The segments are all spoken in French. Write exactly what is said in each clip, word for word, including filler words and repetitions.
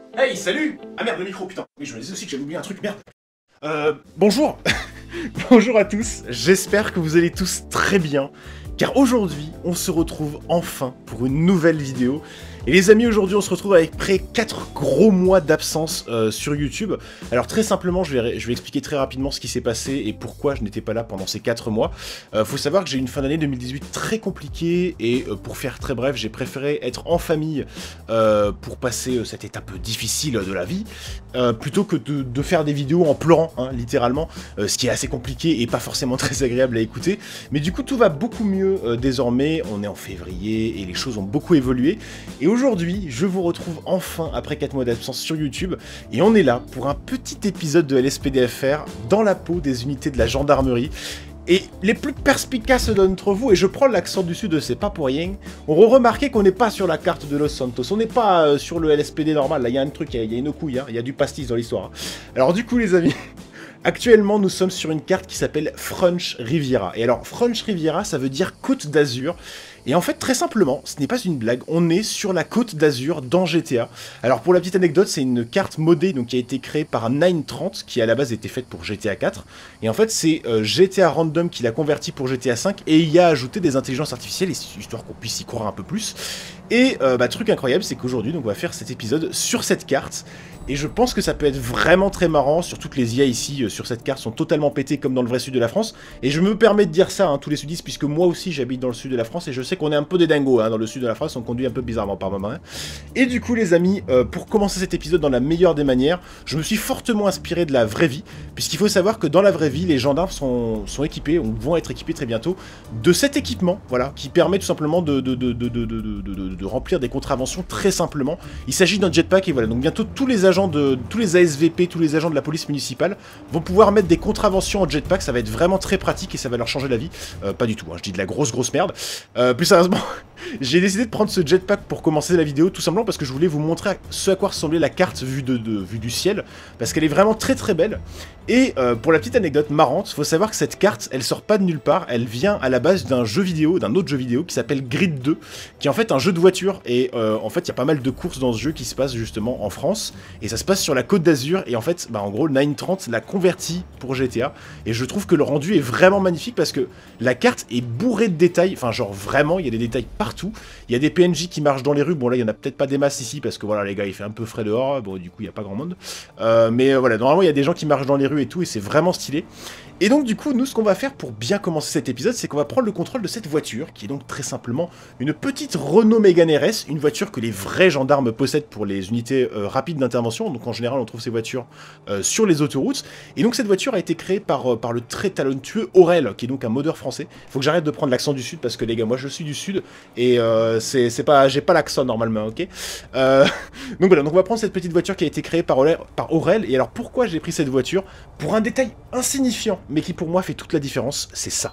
Hey, salut! Ah merde, le micro, putain. Oui, je me disais aussi que j'avais oublié un truc, merde. Euh, bonjour. Bonjour à tous, j'espère que vous allez tous très bien, car aujourd'hui, on se retrouve enfin pour une nouvelle vidéo. Et les amis, aujourd'hui, on se retrouve avec près quatre gros mois d'absence euh, sur YouTube. Alors très simplement, je vais, je vais expliquer très rapidement ce qui s'est passé et pourquoi je n'étais pas là pendant ces quatre mois. Euh, faut savoir que j'ai une fin d'année deux mille dix-huit très compliquée et euh, pour faire très bref, j'ai préféré être en famille euh, pour passer euh, cette étape difficile de la vie, euh, plutôt que de, de faire des vidéos en pleurant, hein, littéralement, euh, ce qui est assez compliqué et pas forcément très agréable à écouter. Mais du coup, tout va beaucoup mieux euh, désormais. On est en février et les choses ont beaucoup évolué. Et aujourd'hui, je vous retrouve enfin après quatre mois d'absence sur YouTube et on est là pour un petit épisode de L S P D F R dans la peau des unités de la gendarmerie. Et les plus perspicaces d'entre vous, et je prends l'accent du sud, c'est pas pour rien, auront remarqué qu'on n'est pas sur la carte de Los Santos, on n'est pas euh, sur le L S P D normal, là il y a un truc, il y, y a une couille, hein, il y a du pastis dans l'histoire. Hein. Alors du coup les amis... Actuellement, nous sommes sur une carte qui s'appelle French Riviera. Et alors, French Riviera, ça veut dire Côte d'Azur. Et en fait, très simplement, ce n'est pas une blague, on est sur la Côte d'Azur dans G T A. Alors, pour la petite anecdote, c'est une carte modée donc, qui a été créée par nine trente, qui à la base était faite pour G T A quatre. Et en fait, c'est euh, G T A Random qui l'a converti pour G T A cinq, et il y a ajouté des intelligences artificielles, histoire qu'on puisse y croire un peu plus. Et euh, bah, truc incroyable, c'est qu'aujourd'hui, on va faire cet épisode sur cette carte. Et je pense que ça peut être vraiment très marrant, surtout que les I A ici euh, sur cette carte sont totalement pétés comme dans le vrai sud de la France. Et je me permets de dire ça, hein, tous les sudistes, puisque moi aussi j'habite dans le sud de la France et je sais qu'on est un peu des dingos hein, dans le sud de la France, on conduit un peu bizarrement par moment. Hein. Et du coup les amis, euh, pour commencer cet épisode dans la meilleure des manières, je me suis fortement inspiré de la vraie vie, puisqu'il faut savoir que dans la vraie vie, les gendarmes sont, sont équipés, ou vont être équipés très bientôt, de cet équipement, voilà, qui permet tout simplement de, de, de, de, de, de, de, de, de remplir des contraventions très simplement. Il s'agit d'un jetpack et voilà, donc bientôt tous les agents de tous les A S V P, tous les agents de la police municipale vont pouvoir mettre des contraventions en jetpack, ça va être vraiment très pratique et ça va leur changer la vie. Euh, pas du tout, hein, je dis de la grosse grosse merde. Euh, plus sérieusement, j'ai décidé de prendre ce jetpack pour commencer la vidéo, tout simplement parce que je voulais vous montrer ce à quoi ressemblait la carte vue, de, de, vue du ciel, parce qu'elle est vraiment très très belle. Et euh, pour la petite anecdote marrante, il faut savoir que cette carte, elle sort pas de nulle part, elle vient à la base d'un jeu vidéo, d'un autre jeu vidéo qui s'appelle Grid deux, qui est en fait un jeu de voiture, et euh, en fait il y a pas mal de courses dans ce jeu qui se passent justement en France, et ça se passe sur la Côte d'Azur, et en fait, bah, en gros, nine trente l'a converti pour G T A, et je trouve que le rendu est vraiment magnifique, parce que la carte est bourrée de détails, enfin genre vraiment, il y a des détails partout, il y a des P N J qui marchent dans les rues, bon là il y en a peut-être pas des masses ici, parce que voilà les gars, il fait un peu frais dehors, bon du coup il y a pas grand monde, euh, mais euh, voilà, normalement il y a des gens qui marchent dans les rues et tout, et c'est vraiment stylé. Et donc du coup, nous ce qu'on va faire pour bien commencer cet épisode, c'est qu'on va prendre le contrôle de cette voiture, qui est donc très simplement une petite Renault Mégane R S, une voiture que les vrais gendarmes possèdent pour les unités euh, rapides d'intervention, donc en général on trouve ces voitures euh, sur les autoroutes, et donc cette voiture a été créée par, euh, par le très talentueux Aurel, qui est donc un modeur français. Faut que j'arrête de prendre l'accent du sud, parce que les gars, moi je suis du sud, et euh, c'est pas, j'ai pas l'accent normalement, ok euh, Donc voilà, donc on va prendre cette petite voiture qui a été créée par Aurel, par Aurel, et alors pourquoi j'ai pris cette voiture? Pour un détail insignifiant, mais qui pour moi fait toute la différence, c'est ça.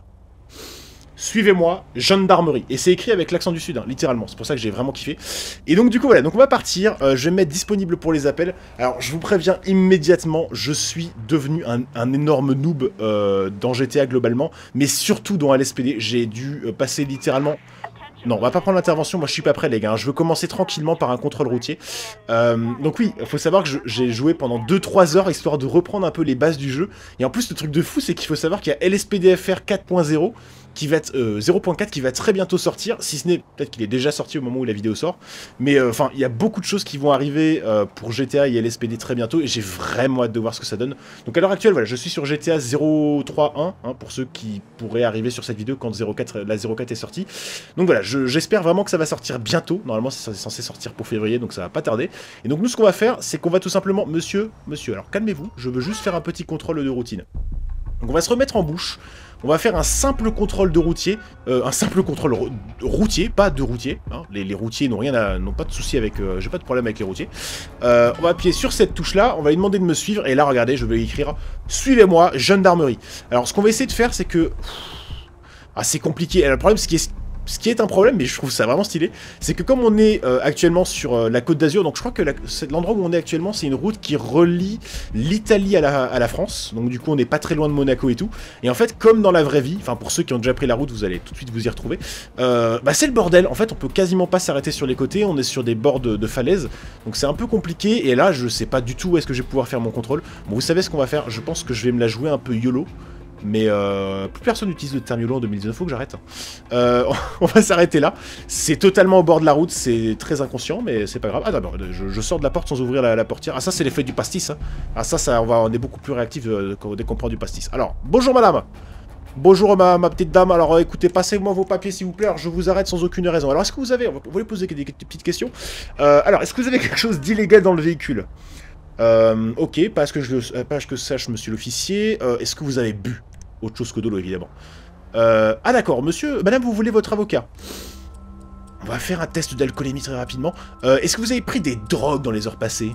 Suivez-moi, gendarmerie. Et c'est écrit avec l'accent du sud, hein, littéralement. C'est pour ça que j'ai vraiment kiffé. Et donc du coup, voilà. Donc on va partir. Euh, je vais me mettre disponible pour les appels. Alors, je vous préviens immédiatement, je suis devenu un, un énorme noob euh, dans G T A globalement, mais surtout dans L S P D. J'ai dû euh, passer littéralement... Non, on va pas prendre l'intervention, moi je suis pas prêt les gars, hein. Je veux commencer tranquillement par un contrôle routier. Euh, donc oui, il faut savoir que j'ai joué pendant deux trois heures, histoire de reprendre un peu les bases du jeu. Et en plus, le truc de fou, c'est qu'il faut savoir qu'il y a L S P D F R quatre point zéro, qui va être euh, zéro point quatre qui va très bientôt sortir, si ce n'est peut-être qu'il est déjà sorti au moment où la vidéo sort, mais enfin euh, il y a beaucoup de choses qui vont arriver euh, pour G T A et L S P D très bientôt, et j'ai vraiment hâte de voir ce que ça donne. Donc à l'heure actuelle, voilà, je suis sur G T A zéro trois un, hein, pour ceux qui pourraient arriver sur cette vidéo quand zéro quatre, la zéro quatre est sortie. Donc voilà, j'espère vraiment que ça va sortir bientôt, normalement c'est censé sortir pour février, donc ça va pas tarder. Et donc nous ce qu'on va faire, c'est qu'on va tout simplement, monsieur, monsieur, alors calmez-vous, je veux juste faire un petit contrôle de routine. Donc on va se remettre en bouche, on va faire un simple contrôle de routier, euh, un simple contrôle ro routier, pas de routier, hein. les, les routiers n'ont rien à, n'ont pas de souci avec, euh, j'ai pas de problème avec les routiers. Euh, on va appuyer sur cette touche là, on va lui demander de me suivre, et là regardez, je vais écrire, suivez-moi, gendarmerie. Alors ce qu'on va essayer de faire, c'est que, ah c'est compliqué, alors, le problème c'est qu'il est... ce qui est un problème, mais je trouve ça vraiment stylé, c'est que comme on est euh, actuellement sur euh, la Côte d'Azur, donc je crois que l'endroit où on est actuellement, c'est une route qui relie l'Italie à la, à la France, donc du coup on n'est pas très loin de Monaco et tout, et en fait comme dans la vraie vie, enfin pour ceux qui ont déjà pris la route, vous allez tout de suite vous y retrouver, euh, bah c'est le bordel, en fait on peut quasiment pas s'arrêter sur les côtés, on est sur des bords de, de falaises, donc c'est un peu compliqué, et là je sais pas du tout où est-ce que je vais pouvoir faire mon contrôle. Bon, vous savez ce qu'on va faire, je pense que je vais me la jouer un peu YOLO, mais euh, plus personne n'utilise le terme YOLO en deux mille dix-neuf, faut que j'arrête. Hein. Euh, on va s'arrêter là. C'est totalement au bord de la route, c'est très inconscient, mais c'est pas grave. Ah d'abord, je, je sors de la porte sans ouvrir la, la portière. Ah ça c'est l'effet du pastis. Hein. Ah ça, ça on, va, on est beaucoup plus réactif euh, dès qu'on prend du pastis. Alors, bonjour madame. Bonjour ma, ma petite dame, alors écoutez, passez-moi vos papiers s'il vous plaît, alors je vous arrête sans aucune raison. Alors est-ce que vous avez, on va, on va lui poser des, des, des petites questions. Euh, alors, est-ce que vous avez quelque chose d'illégal dans le véhicule? euh, Ok, parce que je le, pas que sache monsieur l'officier, euh, est-ce que vous avez bu? Autre chose que de l'eau, évidemment. Euh, ah d'accord, monsieur, madame, vous voulez votre avocat? On va faire un test d'alcoolémie très rapidement. Euh, Est-ce que vous avez pris des drogues dans les heures passées?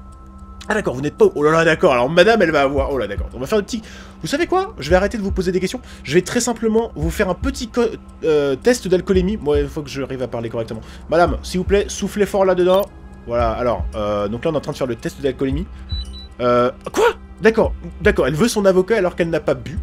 Ah d'accord, vous n'êtes pas... Oh là là, d'accord, alors madame, elle va avoir... Oh là d'accord, on va faire un petit... Vous savez quoi? Je vais arrêter de vous poser des questions. Je vais très simplement vous faire un petit euh, test d'alcoolémie. Moi, il faut que j'arrive à parler correctement. Madame, s'il vous plaît, soufflez fort là-dedans. Voilà, alors, euh, donc là, on est en train de faire le test d'alcoolémie. Euh... Quoi? D'accord, d'accord, elle veut son avocat alors qu'elle n'a pas bu.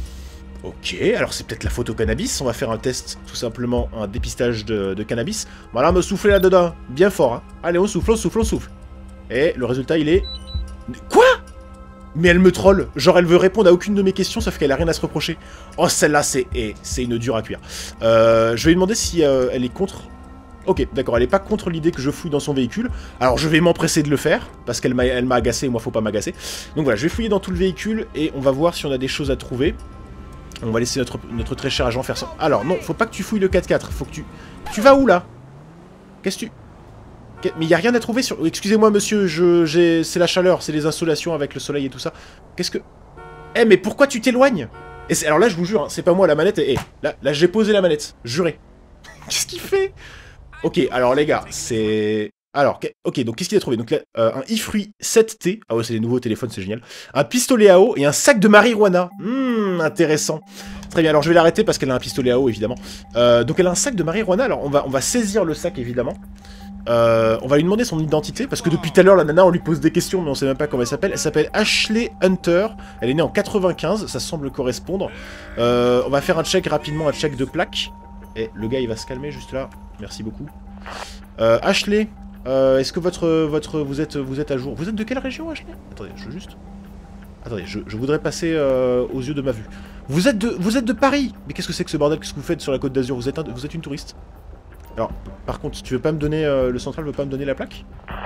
Ok, alors c'est peut-être la photo cannabis, on va faire un test, tout simplement, un dépistage de, de cannabis. Voilà, me soufflez là-dedans, bien fort, hein. Allez, on souffle, on souffle, on souffle. Et le résultat, il est... Quoi? Mais elle me troll, genre elle veut répondre à aucune de mes questions, sauf qu'elle a rien à se reprocher. Oh, celle-là, c'est eh, c'est une dure à cuire. Euh, je vais lui demander si euh, elle est contre... Ok, d'accord, elle est pas contre l'idée que je fouille dans son véhicule. Alors je vais m'empresser de le faire, parce qu'elle m'a elle m'a agacé, et moi faut pas m'agacer. Donc voilà, je vais fouiller dans tout le véhicule, et on va voir si on a des choses à trouver. On va laisser notre, notre très cher agent faire ça. Alors, non, faut pas que tu fouilles le quatre quatre. Faut que tu... Tu vas où, là? Qu'est-ce que tu... Mais il y a rien à trouver sur... Excusez-moi, monsieur, je... c'est la chaleur, c'est les insolations avec le soleil et tout ça. Qu'est-ce que... Eh, mais pourquoi tu t'éloignes? Et alors là, je vous jure, hein, c'est pas moi, la manette... Eh, là, là j'ai posé la manette. Juré. Qu'est-ce qu'il fait? Ok, alors les gars, c'est... Alors, ok, donc qu'est-ce qu'il a trouvé? Donc là, euh, un iFruit sept T, ah ouais, c'est les nouveaux téléphones, c'est génial. Un pistolet à eau et un sac de marijuana. Hum, intéressant. Très bien, alors je vais l'arrêter parce qu'elle a un pistolet à eau, évidemment. Euh, donc elle a un sac de marijuana, alors on va, on va saisir le sac, évidemment. Euh, on va lui demander son identité, parce que depuis tout à l'heure, la nana, on lui pose des questions, mais on sait même pas comment elle s'appelle. Elle s'appelle Ashley Hunter, elle est née en quatre-vingt-quinze, ça semble correspondre. Euh, on va faire un check rapidement, un check de plaque. Et le gars, il va se calmer juste là, merci beaucoup. Euh, Ashley... Euh, Est-ce que votre, votre, vous êtes, vous êtes à jour? Vous êtes de quelle région, Ashley? Attendez, je veux juste... Attendez, je, je voudrais passer euh, aux yeux de ma vue. Vous êtes de, vous êtes de Paris? Mais qu'est-ce que c'est que ce bordel? Qu'est-ce que vous faites sur la Côte d'Azur? Vous êtes, un, vous êtes une touriste? Alors, par contre, tu veux pas me donner... Euh, le central veut pas me donner la plaque?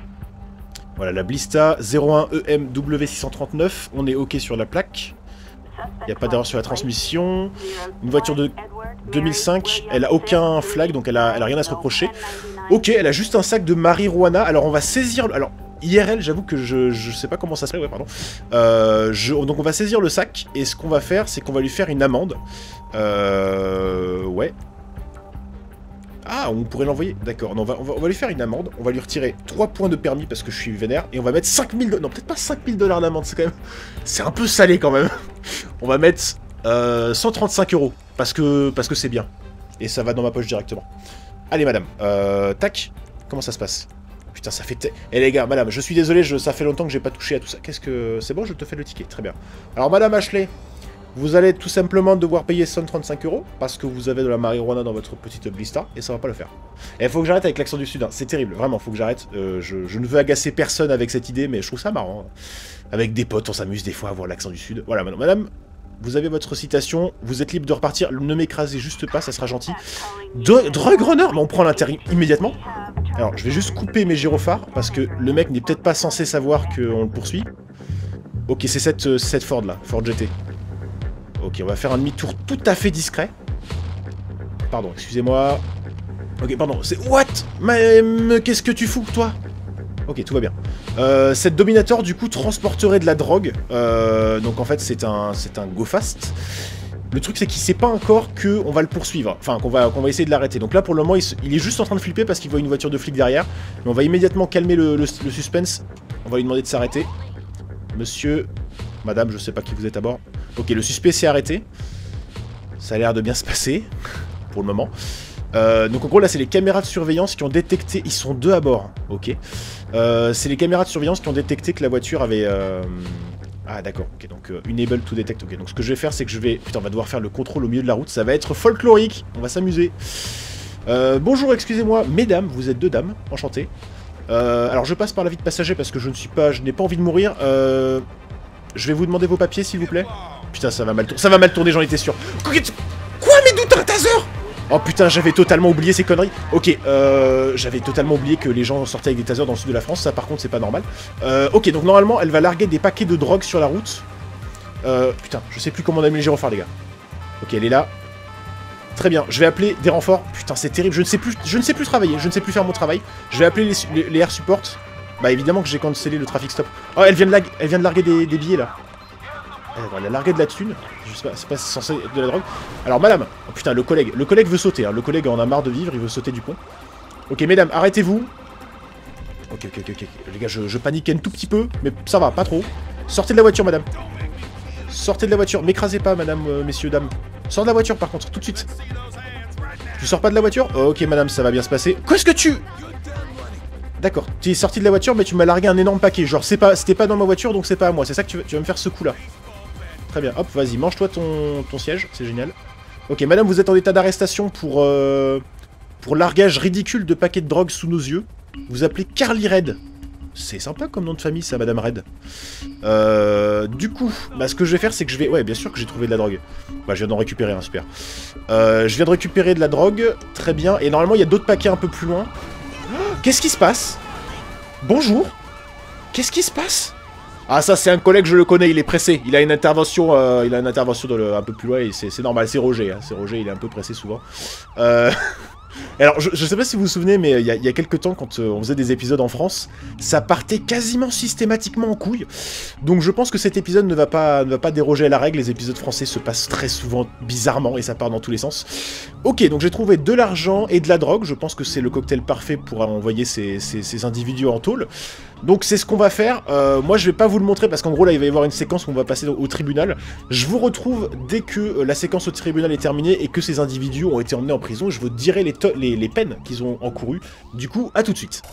Voilà, la Blista zéro un E M W six cent trente-neuf. On est OK sur la plaque. Il n'y a pas d'erreur sur la transmission. Une voiture de deux mille cinq. Elle a aucun flag, donc elle a, elle a rien à se reprocher. Ok, elle a juste un sac de marijuana. Alors on va saisir... Alors, I R L, j'avoue que je, je sais pas comment ça se fait. Ouais, pardon. Euh, je, donc on va saisir le sac. Et ce qu'on va faire, c'est qu'on va lui faire une amende. Euh... Ouais. Ah, on pourrait l'envoyer. D'accord, on va, on, va, on va lui faire une amende. On va lui retirer trois points de permis parce que je suis vénère. Et on va mettre cinq mille... Non, peut-être pas cinq mille dollars d'amende, c'est quand même... C'est un peu salé quand même. On va mettre euh, cent trente-cinq euros. Parce que parce que c'est bien. Et ça va dans ma poche directement. Allez, madame. Euh, tac. Comment ça se passe? Putain, ça fait... Eh les gars, madame, je suis désolé, je, ça fait longtemps que j'ai pas touché à tout ça. Qu'est-ce que... C'est bon, je te fais le ticket. Très bien. Alors, madame Ashley... Vous allez tout simplement devoir payer cent trente-cinq euros parce que vous avez de la marijuana dans votre petite blista et ça va pas le faire. Et il faut que j'arrête avec l'accent du sud, hein. C'est terrible, vraiment, faut que j'arrête. Euh, je, je ne veux agacer personne avec cette idée, mais je trouve ça marrant. Avec des potes, on s'amuse des fois à avoir l'accent du sud. Voilà, madame, madame, vous avez votre citation, vous êtes libre de repartir, ne m'écrasez juste pas, ça sera gentil. De Drug runner, mais on prend l'intérim immédiatement. Alors, je vais juste couper mes gyrophares parce que le mec n'est peut-être pas censé savoir qu'on le poursuit. Ok, c'est cette, cette Ford là, Ford G T. Ok, on va faire un demi-tour tout à fait discret. Pardon, excusez-moi. Ok, pardon, c'est... What? Mais, mais qu'est-ce que tu fous, toi? Ok, tout va bien. Euh, cette Dominator, du coup, transporterait de la drogue. Euh, donc, en fait, c'est un, c'est un go fast. Le truc, c'est qu'il sait pas encore qu'on va le poursuivre. Enfin, qu'on va, qu'on va essayer de l'arrêter. Donc là, pour le moment, il, se, il est juste en train de flipper parce qu'il voit une voiture de flic derrière. Mais on va immédiatement calmer le, le, le suspense. On va lui demander de s'arrêter. Monsieur... Madame, je sais pas qui vous êtes à bord. Ok, le suspect s'est arrêté. Ça a l'air de bien se passer, pour le moment. Euh, donc en gros là c'est les caméras de surveillance qui ont détecté, ils sont deux à bord, ok. Euh, c'est les caméras de surveillance qui ont détecté que la voiture avait... Euh... Ah d'accord, ok, donc euh, enable to detect, ok. Donc ce que je vais faire c'est que je vais... Putain on va devoir faire le contrôle au milieu de la route, ça va être folklorique, on va s'amuser. Euh, bonjour, excusez-moi, mesdames, vous êtes deux dames, enchantées. Euh, alors je passe par la vie de passager parce que je ne suis pas... Je n'ai pas envie de mourir, euh... Je vais vous demander vos papiers s'il vous plaît. Putain ça va mal tourner, ça va mal tourner, j'en étais sûr. Quoi mais d'où t'as un taser? Oh putain, j'avais totalement oublié ces conneries. Ok, euh, j'avais totalement oublié que les gens sortaient avec des tasers dans le sud de la France. Ça, par contre, c'est pas normal. Euh, ok, donc normalement, elle va larguer des paquets de drogue sur la route. Euh, putain, je sais plus comment on a mis les gyrophares, les gars. Ok, elle est là. Très bien, je vais appeler des renforts. Putain, c'est terrible, je ne sais plus, je ne sais plus travailler, je ne sais plus faire mon travail. Je vais appeler les, les, les air support. Bah évidemment que j'ai cancellé le traffic stop. Oh, elle vient de, lag... elle vient de larguer des, des billets, là. Elle a largué de la thune, je sais pas, c'est pas censé être de la drogue. Alors madame, oh putain le collègue, le collègue veut sauter, hein. Le collègue en a marre de vivre, il veut sauter du pont. Ok mesdames, arrêtez-vous. Ok ok ok ok, les gars je, je panique un tout petit peu, mais ça va, pas trop. Sortez de la voiture madame. Sortez de la voiture, m'écrasez pas madame, euh, messieurs, dames. Sors de la voiture par contre, tout de suite. Tu sors pas de la voiture? oh, Ok madame, ça va bien se passer. Qu'est-ce que tu... D'accord, tu es sorti de la voiture mais tu m'as largué un énorme paquet, genre c'est pas, c'était pas dans ma voiture donc c'est pas à moi, c'est ça que tu vas, tu vas me faire ce coup là. Très bien, hop, vas-y, mange-toi ton, ton siège, c'est génial. Ok, madame, vous êtes en état d'arrestation pour, euh, pour largage ridicule de paquets de drogue sous nos yeux. Vous appelez Carly Red. C'est sympa comme nom de famille, ça, madame Red. Euh, du coup, bah, ce que je vais faire, c'est que je vais... Ouais, bien sûr que j'ai trouvé de la drogue. Bah, je viens d'en récupérer, hein, super. Euh, je viens de récupérer de la drogue, très bien. Et normalement, il y a d'autres paquets un peu plus loin. Oh, qu'est-ce qui se passe? Bonjour. Qu'est-ce qui se passe? Ah ça c'est un collègue, je le connais, il est pressé. Il a une intervention, euh, il a une intervention de le, un peu plus loin et c'est normal, c'est Roger. Hein, c'est Roger, il est un peu pressé souvent. Euh... Alors je, je sais pas si vous vous souvenez, mais il y a, il y a quelques temps quand euh, on faisait des épisodes en France, ça partait quasiment systématiquement en couille. Donc je pense que cet épisode ne va pas, ne va pas déroger à la règle. Les épisodes français se passent très souvent bizarrement et ça part dans tous les sens. Ok, donc j'ai trouvé de l'argent et de la drogue. Je pense que c'est le cocktail parfait pour envoyer ces, ces, ces individus en tôle. Donc c'est ce qu'on va faire. Euh, moi je vais pas vous le montrer parce qu'en gros là il va y avoir une séquence où on va passer au tribunal. Je vous retrouve dès que euh, la séquence au tribunal est terminée et que ces individus ont été emmenés en prison. Je vous dirai les, les, les peines qu'ils ont encourues. Du coup, à tout de suite.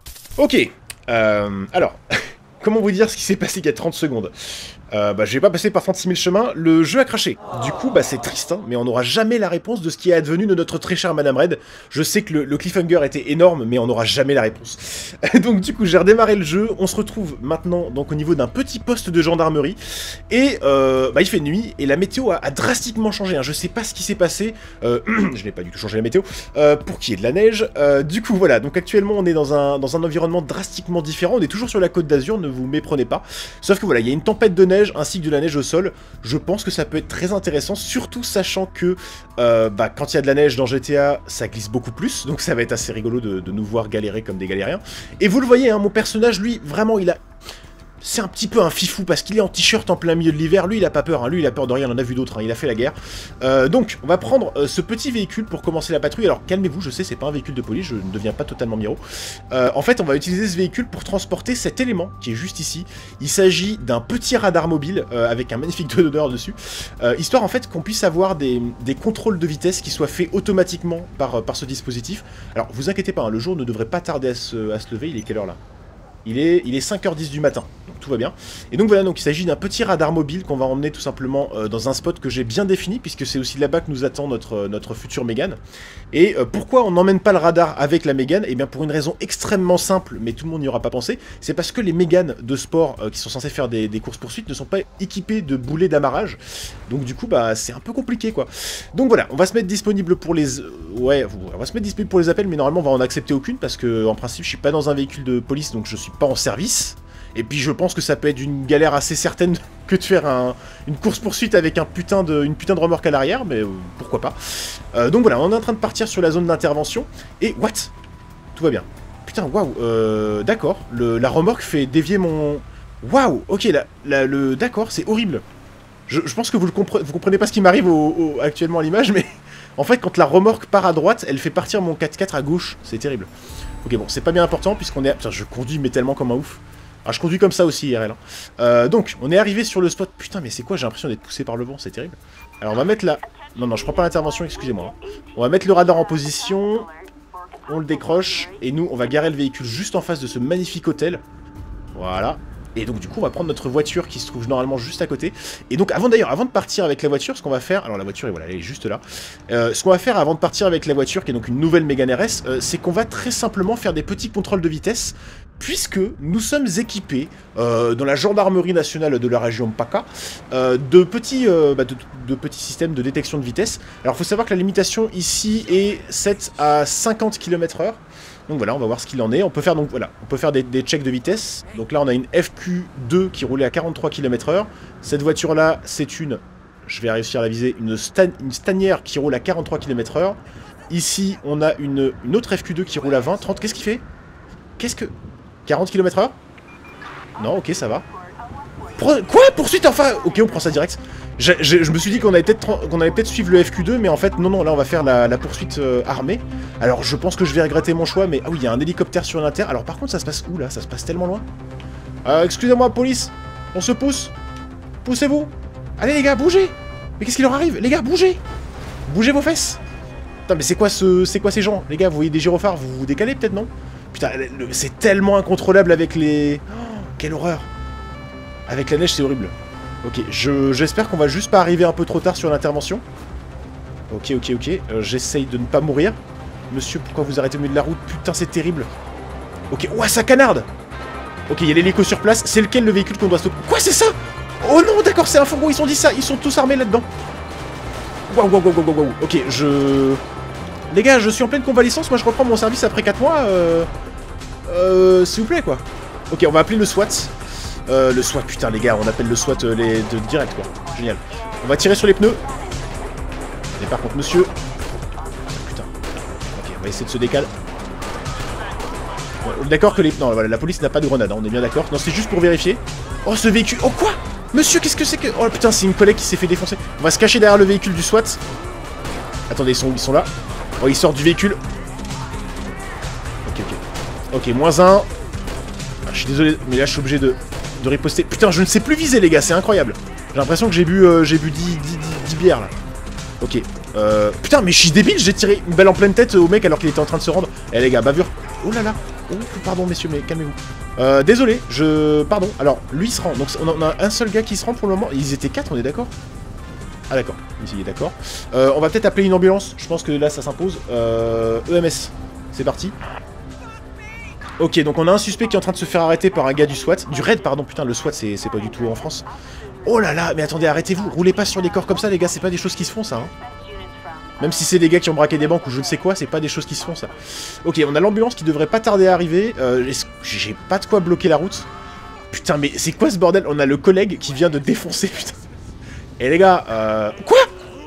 Ok, euh, alors, comment vous dire ce qui s'est passé il y a trente secondes? Euh, bah, je vais pas passer par trente-six mille chemins, le jeu a craché. Du coup, bah, c'est triste, hein, mais on n'aura jamais la réponse de ce qui est advenu de notre très chère Madame Red. Je sais que le, le cliffhanger était énorme, mais on n'aura jamais la réponse. Donc, du coup, j'ai redémarré le jeu. On se retrouve maintenant donc, au niveau d'un petit poste de gendarmerie. Et euh, bah, il fait nuit, et la météo a, a drastiquement changé. Hein. Je sais pas ce qui s'est passé. Euh, je n'ai pas du tout changé la météo. Euh, pour qu'il y ait de la neige. Euh, du coup, voilà. Donc, actuellement, on est dans un, dans un environnement drastiquement différent. On est toujours sur la côte d'Azur, ne vous méprenez pas. Sauf que voilà, il y a une tempête de neige ainsi que de la neige au sol. Je pense que ça peut être très intéressant, surtout sachant que euh, bah, quand il y a de la neige dans G T A, ça glisse beaucoup plus, donc ça va être assez rigolo de, de nous voir galérer comme des galériens. Et vous le voyez, hein, mon personnage, lui, vraiment, il a... C'est un petit peu un fifou parce qu'il est en t-shirt en plein milieu de l'hiver. Lui, il a pas peur. Hein. Lui, il a peur de rien. On en a vu d'autres. Hein. Il a fait la guerre. Euh, donc, on va prendre euh, ce petit véhicule pour commencer la patrouille. Alors, calmez-vous. Je sais, c'est pas un véhicule de police. Je ne deviens pas totalement miro. Euh, en fait, on va utiliser ce véhicule pour transporter cet élément qui est juste ici. Il s'agit d'un petit radar mobile euh, avec un magnifique donneur dessus. Euh, histoire, en fait, qu'on puisse avoir des, des contrôles de vitesse qui soient faits automatiquement par, par ce dispositif. Alors, vous inquiétez pas. Hein, le jour ne devrait pas tarder à se, à se lever. Il est quelle heure là ? Il est, il est cinq heures dix du matin, donc tout va bien. Et donc voilà, donc il s'agit d'un petit radar mobile qu'on va emmener tout simplement euh, dans un spot que j'ai bien défini, puisque c'est aussi là-bas que nous attend notre, notre future Mégane. Et euh, pourquoi on n'emmène pas le radar avec la Mégane? Eh bien pour une raison extrêmement simple, mais tout le monde n'y aura pas pensé, c'est parce que les Méganes de sport euh, qui sont censées faire des, des courses-poursuites ne sont pas équipées de boulets d'amarrage. Donc du coup, bah c'est un peu compliqué quoi. Donc voilà, on va se mettre disponible pour les... Euh, ouais, on va se mettre disponible pour les appels, mais normalement on va en accepter aucune, parce que en principe je suis pas dans un véhicule de police, donc je suis pas en service, et puis je pense que ça peut être une galère assez certaine que de faire un, une course-poursuite avec un putain de, une putain de remorque à l'arrière, mais euh, pourquoi pas. Euh, donc voilà, on est en train de partir sur la zone d'intervention, et what? Tout va bien. Putain, waouh, euh, d'accord, la remorque fait dévier mon... Waouh, ok, la, la, le... d'accord, c'est horrible. Je, je pense que vous, le compre vous comprenez pas ce qui m'arrive au, au, actuellement à l'image, mais en fait, quand la remorque part à droite, elle fait partir mon quatre quatre à gauche, c'est terrible. Ok, bon, c'est pas bien important puisqu'on est... Putain, je conduis mais tellement comme un ouf. Alors, je conduis comme ça aussi, I R L. Hein. Euh, donc, on est arrivé sur le spot. Putain, mais c'est quoi? J'ai l'impression d'être poussé par le vent, c'est terrible. Alors, on va mettre la... Non, non, je prends pas l'intervention, excusez-moi. On va mettre le radar en position. On le décroche. Et nous, on va garer le véhicule juste en face de ce magnifique hôtel. Voilà. Et donc du coup on va prendre notre voiture qui se trouve normalement juste à côté. Et donc avant d'ailleurs, avant de partir avec la voiture, ce qu'on va faire... Alors la voiture, et voilà, elle est juste là. Euh, ce qu'on va faire avant de partir avec la voiture, qui est donc une nouvelle Mégane R S, euh, c'est qu'on va très simplement faire des petits contrôles de vitesse. Puisque nous sommes équipés, euh, dans la gendarmerie nationale de la région Paca, euh, de, petits, euh, bah, de, de petits systèmes de détection de vitesse. Alors il faut savoir que la limitation ici est sept à cinquante kilomètres heure. Donc voilà, on va voir ce qu'il en est. On peut faire donc voilà, on peut faire des, des checks de vitesse. Donc là, on a une F Q deux qui roulait à quarante-trois kilomètres heure. Cette voiture-là, c'est une, je vais réussir à la viser, une, stan, une Stanière qui roule à quarante-trois kilomètres heure. Ici, on a une, une autre F Q deux qui roule à vingt, trente. Qu'est-ce qu'il fait? Qu'est-ce que... quarante kilomètres heure? Non, ok, ça va. Pro... Quoi? Poursuite enfin? Ok, on prend ça direct. Je, je, je me suis dit qu'on allait peut-être qu'on allait peut-être suivre le F Q deux, mais en fait, non, non, là, on va faire la, la poursuite euh, armée. Alors, je pense que je vais regretter mon choix, mais... Ah oui, il y a un hélicoptère sur l'inter. Alors, par contre, ça se passe où, là? Ça se passe tellement loin. Euh, excusez-moi, police. On se pousse. Poussez-vous. Allez, les gars, bougez. Mais qu'est-ce qui leur arrive? Les gars, bougez. Bougez vos fesses. Putain, mais c'est quoi, ce... c'est quoi ces gens? Les gars, vous voyez des gyrophares, vous vous décalez, peut-être, non? Putain, c'est tellement incontrôlable avec les... Oh, quelle horreur. Avec la neige, c'est horrible. Ok, je j'espère qu'on va juste pas arriver un peu trop tard sur l'intervention. Ok, ok, ok. Euh, J'essaye de ne pas mourir. Monsieur, pourquoi vous arrêtez au milieu de la route? Putain, c'est terrible. Ok, ouah, ça canarde. Ok, il y a l'hélico sur place. C'est lequel le véhicule qu'on doit stopper? Quoi, c'est ça? Oh non, d'accord, c'est un fourgon, ils sont dit ça. Ils sont tous armés là-dedans. Waouh, waouh, waouh, waouh, waouh. Ok, je... Les gars, je suis en pleine convalescence. Moi, je reprends mon service après quatre mois. Euh... Euh... S'il vous plaît, quoi. Ok, on va appeler le SWAT. Euh, le SWAT, putain les gars, on appelle le SWAT euh, les, de direct quoi. Génial. On va tirer sur les pneus. Et par contre, monsieur... Putain. Ok, on va essayer de se décaler. Bon, d'accord que les... Non, voilà, la police n'a pas de grenade, hein, on est bien d'accord. Non, c'est juste pour vérifier. Oh, ce véhicule... Oh, quoi? Monsieur, qu'est-ce que c'est que... Oh, putain, c'est une collègue qui s'est fait défoncer. On va se cacher derrière le véhicule du SWAT. Attendez, ils sont, ils sont là. Oh, ils sortent du véhicule. Ok, ok. Ok, moins un. Ah, je suis désolé, mais là, je suis obligé de... de riposter. Putain, je ne sais plus viser, les gars, c'est incroyable. J'ai l'impression que j'ai bu, euh, j'ai bu dix, dix, dix, dix bières, là. Ok. Euh... Putain, mais je suis débile, j'ai tiré une balle en pleine tête au mec alors qu'il était en train de se rendre. Eh, les gars, bavure. Oh là là. Oh, pardon, messieurs, mais calmez-vous. Euh, désolé, je... Pardon. Alors, lui, il se rend. Donc, on a un seul gars qui se rend pour le moment. Ils étaient quatre, on est d'accord? Ah, d'accord. Ici, il est d'accord. Euh, on va peut-être appeler une ambulance. Je pense que là, ça s'impose. Euh... E M S. C'est parti. Ok, donc on a un suspect qui est en train de se faire arrêter par un gars du SWAT. Du raid, pardon, putain, le SWAT, c'est pas du tout en France. Oh là là, mais attendez, arrêtez-vous. Roulez pas sur les corps comme ça, les gars, c'est pas des choses qui se font, ça. Hein. Même si c'est des gars qui ont braqué des banques ou je ne sais quoi, c'est pas des choses qui se font, ça. Ok, on a l'ambulance qui devrait pas tarder à arriver. Euh, J'ai pas de quoi bloquer la route. Putain, mais c'est quoi ce bordel? On a le collègue qui vient de défoncer, putain. Et les gars, euh... Quoi?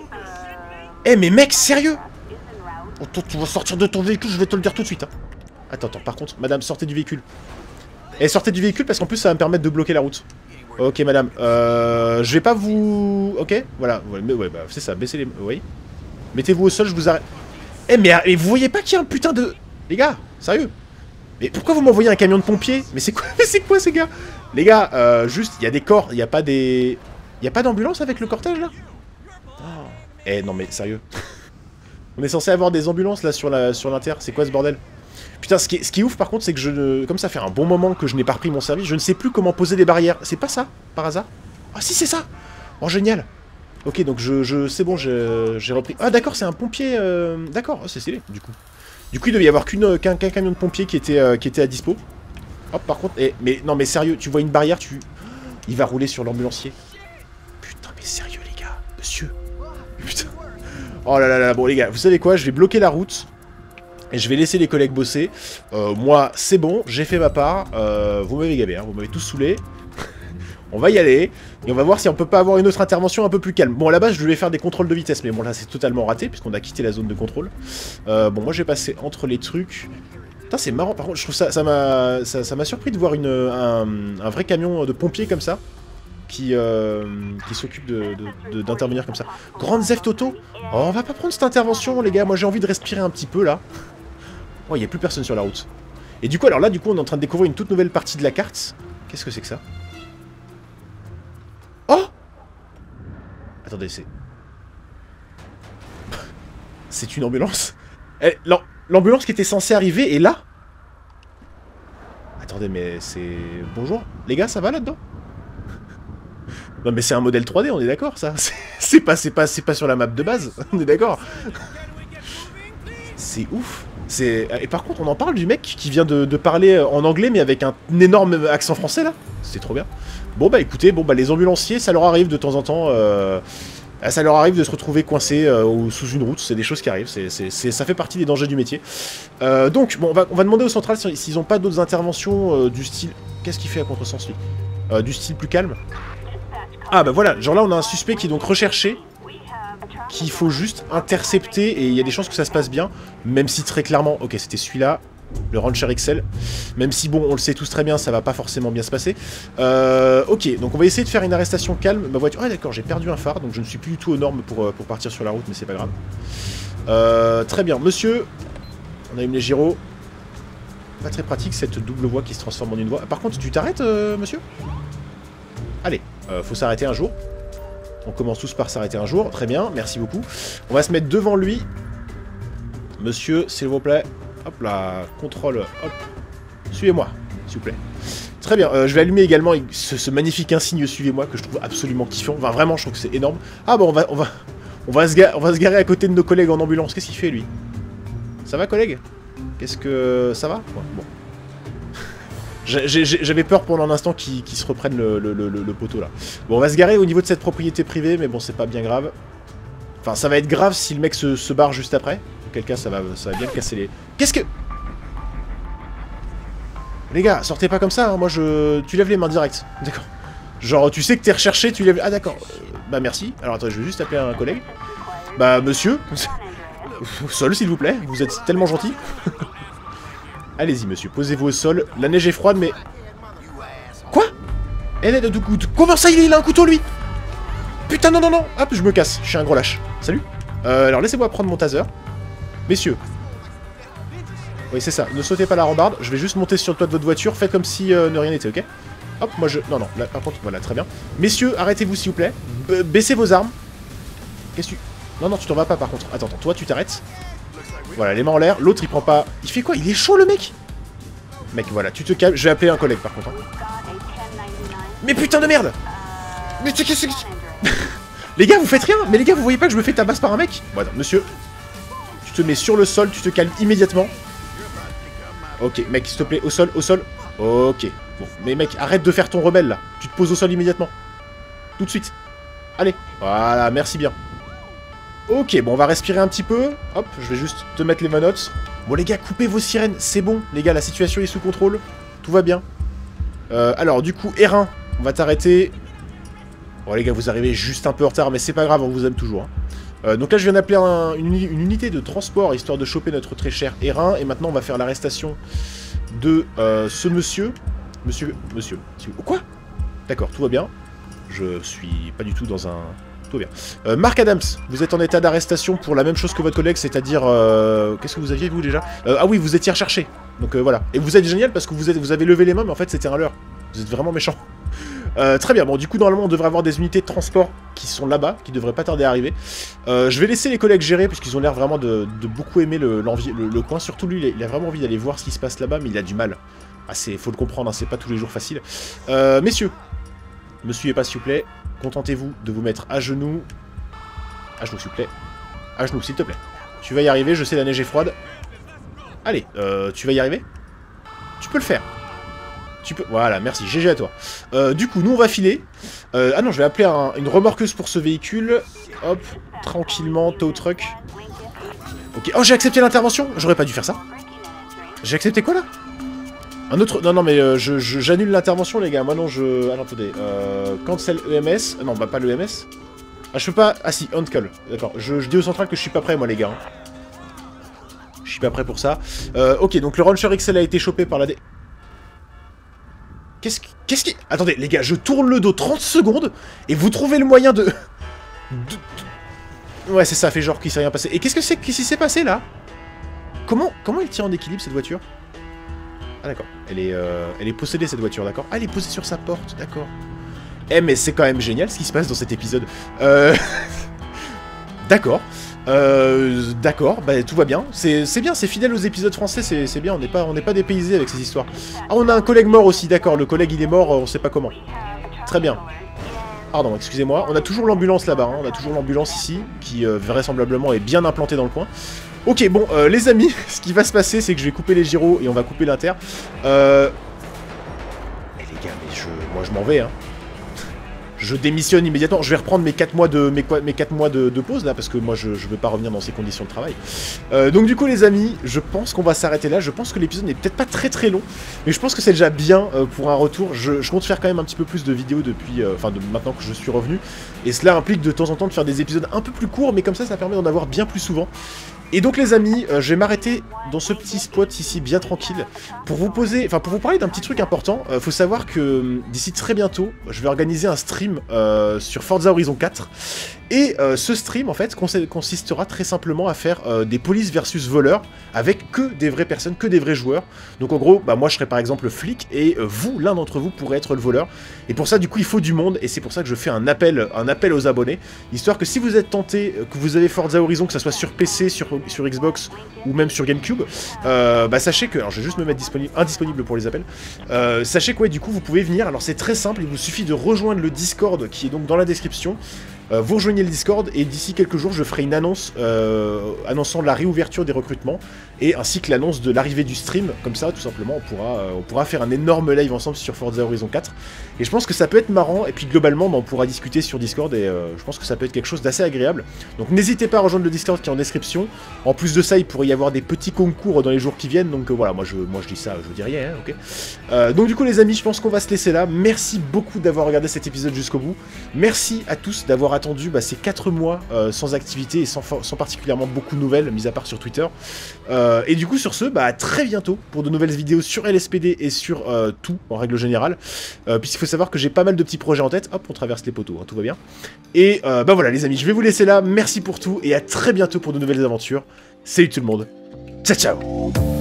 Eh, mais mec, sérieux? Attends, tu vas sortir de ton véhicule, je vais te le dire tout de suite, hein. Attends, attends, par contre, madame, sortez du véhicule. Et sortez du véhicule parce qu'en plus ça va me permettre de bloquer la route. Ok, madame, euh... je vais pas vous... Ok, voilà, ouais, mais ouais, bah, c'est ça, baissez les... Oui. Mettez-vous au sol, je vous arrête. Eh, mais, mais vous voyez pas qu'il y a un putain de... Les gars, sérieux? Mais pourquoi vous m'envoyez un camion de pompiers? Mais c'est quoi, mais c'est quoi ces gars? Les gars, euh, juste, il y a des corps, il y a pas des... Il y a pas d'ambulance avec le cortège, là? Oh. Eh, non mais, sérieux. On est censé avoir des ambulances, là, sur la sur l'inter, c'est quoi ce bordel? Putain, ce qui, est, ce qui est ouf par contre, c'est que je, comme ça fait un bon moment que je n'ai pas repris mon service, je ne sais plus comment poser des barrières. C'est pas ça, par hasard? Ah si, c'est ça. Oh, génial. Ok, donc je, je c'est bon, j'ai repris. Ah d'accord, c'est un pompier. Euh, d'accord, oh, c'est stylé, du coup. Du coup, il devait y avoir qu'une qu'un qu'un camion de pompier qui était, euh, qui était à dispo. Hop, par contre, eh, mais non, mais sérieux, tu vois une barrière, tu... Il va rouler sur l'ambulancier. Putain, mais sérieux, les gars. Monsieur. Putain. Oh là là là, bon, les gars, vous savez quoi? Je vais bloquer la route. Et je vais laisser les collègues bosser. Euh, moi, c'est bon, j'ai fait ma part. Euh, vous m'avez gabé, hein, vous m'avez tous saoulé. On va y aller. Et on va voir si on peut pas avoir une autre intervention un peu plus calme. Bon, à la base, je devais faire des contrôles de vitesse. Mais bon, là, c'est totalement raté, puisqu'on a quitté la zone de contrôle. Euh, bon, moi, j'ai passé entre les trucs. Putain, c'est marrant. Par contre, je trouve ça ça m'a ça, ça m'a surpris de voir une, un, un vrai camion de pompiers comme ça. Qui, euh, qui s'occupe d'intervenir de, de, comme ça. Grande Zeft Auto. Oh, on va pas prendre cette intervention, les gars. Moi, j'ai envie de respirer un petit peu, là. Oh, il n'y a plus personne sur la route. Et du coup, alors là, du coup, on est en train de découvrir une toute nouvelle partie de la carte. Qu'est-ce que c'est que ça? Oh! Attendez, c'est... C'est une ambulance. L'ambulance qui était censée arriver est là. Attendez, mais c'est... Bonjour, les gars, ça va là-dedans? Non mais c'est un modèle trois D, on est d'accord, ça. C'est pas, c'est pas, c'est pas sur la map de base, on est d'accord. C'est ouf. Et par contre, on en parle du mec qui vient de, de parler en anglais, mais avec un énorme accent français, là. C'est trop bien. Bon bah écoutez, bon bah les ambulanciers, ça leur arrive de temps en temps... Euh... Ça leur arrive de se retrouver coincés euh, sous une route, c'est des choses qui arrivent, c'est, c'est, c'est, ça fait partie des dangers du métier. Euh, donc, bon, on va, on va demander au central s'ils n'ont pas d'autres interventions euh, du style... Qu'est-ce qu'il fait à contresens, lui euh, Du style plus calme. Ah bah voilà, genre là on a un suspect qui est donc recherché, qu'il faut juste intercepter, et il y a des chances que ça se passe bien, même si très clairement... Ok, c'était celui-là, le Rancher X L, même si bon, on le sait tous très bien, ça va pas forcément bien se passer. Euh, ok, donc on va essayer de faire une arrestation calme. Ma voiture... Ah d'accord, j'ai perdu un phare, donc je ne suis plus du tout aux normes pour, pour partir sur la route, mais c'est pas grave. Euh, très bien, monsieur, on a une gyro. Pas très pratique cette double voie qui se transforme en une voie. Par contre, tu t'arrêtes, euh, monsieur? Allez, euh, faut s'arrêter un jour. On commence tous par s'arrêter un jour. Très bien, merci beaucoup. On va se mettre devant lui. Monsieur, s'il vous plaît. Hop là, contrôle. Hop. Suivez-moi, s'il vous plaît. Très bien, euh, je vais allumer également ce, ce magnifique insigne suivez-moi que je trouve absolument kiffant. Enfin, vraiment, je trouve que c'est énorme. Ah bon, on va, on va, on va, se garer, on va se garer à côté de nos collègues en ambulance. Qu'est-ce qu'il fait, lui? Ça va, collègue? Qu'est-ce que... Ça va? Ouais, bon. J'avais peur pendant un instant qu'ils qu'ils se reprennent le, le, le, le poteau là. Bon, on va se garer au niveau de cette propriété privée, mais bon, c'est pas bien grave. Enfin, ça va être grave si le mec se, se barre juste après. Auquel cas, ça va, ça va bien casser les... Qu'est-ce que... Les gars, sortez pas comme ça, hein. Moi je... Tu lèves les mains direct. D'accord. Genre, tu sais que t'es recherché, tu lèves... Ah d'accord. Euh, bah merci. Alors attends, je vais juste appeler un collègue. Bah monsieur. Au sol, s'il vous plaît. Vous êtes tellement gentil. Allez-y, monsieur, posez-vous au sol. La neige est froide, mais... Quoi? Elle est de couteau. Comment ça, il a un couteau, lui? Putain, non, non, non. Hop, je me casse. Je suis un gros lâche. Salut. Euh, alors, laissez-moi prendre mon taser. Messieurs. Oui, c'est ça. Ne sautez pas la rambarde. Je vais juste monter sur le toit de votre voiture. Faites comme si euh, ne rien n'était, ok? Hop, moi je... Non, non. Là, par contre, voilà, très bien. Messieurs, arrêtez-vous, s'il vous plaît. B baissez vos armes. Qu'est-ce que tu... Non, non, tu t'en vas pas, par contre. Attends, attends. Toi, tu t'arrêtes. Voilà, les mains en l'air. L'autre, il prend pas... Il fait quoi? Il est chaud, le mec? Mec, voilà, tu te calmes. Je vais appeler un collègue, par contre. Hein. Mais putain de merde! Mais qu'est-ce que... Les gars, vous faites rien? Mais les gars, vous voyez pas que je me fais tabasse par un mec? Bon, attends, monsieur. Tu te mets sur le sol, tu te calmes immédiatement. Ok, mec, s'il te plaît, au sol, au sol. Ok. Bon, mais mec, arrête de faire ton rebelle, là. Tu te poses au sol immédiatement. Tout de suite. Allez. Voilà, merci bien. Ok, bon, on va respirer un petit peu. Hop, je vais juste te mettre les manottes. Bon, les gars, coupez vos sirènes. C'est bon, les gars, la situation est sous contrôle. Tout va bien. Euh, alors, du coup, R un, on va t'arrêter. Bon, les gars, vous arrivez juste un peu en retard, mais c'est pas grave, on vous aime toujours. Hein. Euh, donc là, je viens d'appeler un, une, une unité de transport, histoire de choper notre très cher R un. Et maintenant, on va faire l'arrestation de euh, ce monsieur. Monsieur... Monsieur... Quoi? D'accord, tout va bien. Je suis pas du tout dans un... Tout bien. Euh, Mark Adams, vous êtes en état d'arrestation pour la même chose que votre collègue, c'est-à-dire... Euh, Qu'est-ce que vous aviez, vous, déjà euh, Ah oui, vous étiez recherché. Donc euh, voilà. Et vous êtes génial parce que vous, êtes, vous avez levé les mains, mais en fait, c'était un leurre. Vous êtes vraiment méchant. Euh, très bien. Bon, du coup, normalement, on devrait avoir des unités de transport qui sont là-bas, qui devraient pas tarder à arriver. Euh, je vais laisser les collègues gérer, puisqu'ils ont l'air vraiment de, de beaucoup aimer le, le, le coin. Surtout lui, il a, il a vraiment envie d'aller voir ce qui se passe là-bas, mais il a du mal. Ah, c'est... Faut le comprendre, hein, c'est pas tous les jours facile. Euh, messieurs, me suivez pas, s'il vous plaît. Contentez-vous de vous mettre à genoux. À genoux, s'il vous plaît. À genoux, s'il te plaît. Tu vas y arriver, je sais, la neige est froide. Allez, euh, tu vas y arriver? Tu peux le faire. Tu peux... Voilà, merci, G G à toi. Euh, du coup, nous, on va filer. Euh, ah non, je vais appeler un, une remorqueuse pour ce véhicule. Hop, tranquillement, tow truck. Ok, oh, j'ai accepté l'intervention. J'aurais pas dû faire ça. J'ai accepté quoi, là? Un autre... Non, non, mais euh, je, je, j'annule l'intervention, les gars. Moi, non, je... Ah, attendez. Euh, cancel E M S. Non, bah, pas l'E M S. Ah, je peux pas... Ah, si, on call. D'accord. Je, je dis au central que je suis pas prêt, moi, les gars. Je suis pas prêt pour ça. Euh, ok, donc le Rancher X L a été chopé par la... D... Qu'est-ce qui... Qu'est-ce qui... Attendez, les gars, je tourne le dos trente secondes, et vous trouvez le moyen de... de... Ouais, c'est ça, fait genre qu'il s'est rien passé. Et qu'est-ce que c'est... Qu'est-ce qui s'est passé, là? Comment... Comment il tient en équilibre, cette voiture? Ah d'accord, elle est, euh, elle est possédée cette voiture, d'accord. Ah, elle est posée sur sa porte, d'accord. Eh mais c'est quand même génial ce qui se passe dans cet épisode. Euh... D'accord. Euh, D'accord, bah tout va bien. C'est bien, c'est fidèle aux épisodes français, c'est bien, on n'est pas, on n'est pas dépaysé avec ces histoires. Ah, on a un collègue mort aussi, d'accord, le collègue il est mort, on sait pas comment. Très bien. Pardon, excusez-moi. On a toujours l'ambulance là-bas, hein. On a toujours l'ambulance ici, qui euh, vraisemblablement est bien implantée dans le coin. Ok, bon, euh, les amis, ce qui va se passer, c'est que je vais couper les gyros et on va couper l'inter. Euh... Mais les gars, mais je... moi je m'en vais, hein. Je démissionne immédiatement. Je vais reprendre mes quatre mois de, mes, mes quatre mois de, de pause là, parce que moi je, je veux pas revenir dans ces conditions de travail. Euh, donc du coup les amis, je pense qu'on va s'arrêter là. Je pense que l'épisode n'est peut-être pas très très long, mais je pense que c'est déjà bien euh, pour un retour. Je, je compte faire quand même un petit peu plus de vidéos depuis, euh, enfin de maintenant que je suis revenu. Et cela implique de temps en temps de faire des épisodes un peu plus courts, mais comme ça ça permet d'en avoir bien plus souvent. Et donc les amis, euh, je vais m'arrêter dans ce petit spot ici bien tranquille pour vous poser, enfin pour vous parler d'un petit truc important. Euh, faut savoir que d'ici très bientôt, je vais organiser un stream euh, sur Forza Horizon quatre. Et euh, ce stream en fait consistera très simplement à faire euh, des polices versus voleurs avec que des vraies personnes, que des vrais joueurs. Donc en gros, bah, moi je serai par exemple le flic et euh, vous, l'un d'entre vous pourrez être le voleur. Et pour ça du coup il faut du monde et c'est pour ça que je fais un appel, un appel aux abonnés. Histoire que si vous êtes tenté, que vous avez Forza Horizon, que ça soit sur P C, sur, sur Xbox ou même sur GameCube, euh, bah sachez que, alors je vais juste me mettre disponible, indisponible pour les appels. Euh, sachez que ouais, du coup vous pouvez venir, alors c'est très simple, il vous suffit de rejoindre le Discord qui est donc dans la description. Euh, vous rejoignez le Discord et d'ici quelques jours je ferai une annonce euh, annonçant la réouverture des recrutements et ainsi que l'annonce de l'arrivée du stream, comme ça tout simplement on pourra, euh, on pourra faire un énorme live ensemble sur Forza Horizon quatre et je pense que ça peut être marrant et puis globalement bah, on pourra discuter sur Discord et euh, je pense que ça peut être quelque chose d'assez agréable. Donc n'hésitez pas à rejoindre le Discord qui est en description. En plus de ça il pourrait y avoir des petits concours dans les jours qui viennent donc euh, voilà moi je, moi je dis ça, je vous dis rien, hein, ok. Euh, donc du coup les amis je pense qu'on va se laisser là. Merci beaucoup d'avoir regardé cet épisode jusqu'au bout. Merci à tous d'avoir attendu bah, ces quatre mois euh, sans activité et sans, sans particulièrement beaucoup de nouvelles, mis à part sur Twitter. Euh, et du coup, sur ce, bah, à très bientôt pour de nouvelles vidéos sur L S P D et sur euh, tout, en règle générale. Euh, Puisqu'il faut savoir que j'ai pas mal de petits projets en tête. Hop, on traverse les poteaux, hein, tout va bien. Et euh, bah voilà les amis, je vais vous laisser là. Merci pour tout et à très bientôt pour de nouvelles aventures. Salut tout le monde. Ciao, ciao.